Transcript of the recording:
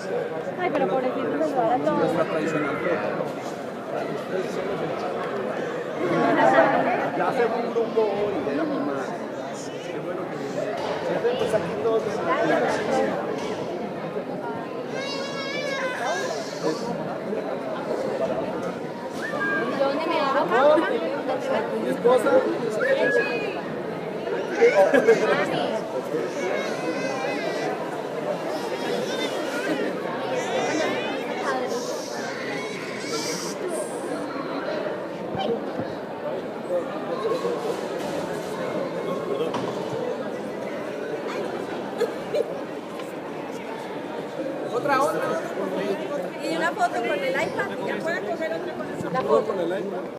Ay, pero pobrecito se lo hará todo. Nuestra tradicional foto. Ya hacemos un grupo hoy de la mamá. Qué bueno que siempre pues aquí todos. ¿Dónde me hago? Mi esposa. Otra. Y una foto con el iPad y ya pueden coger otra con La foto con el iPad.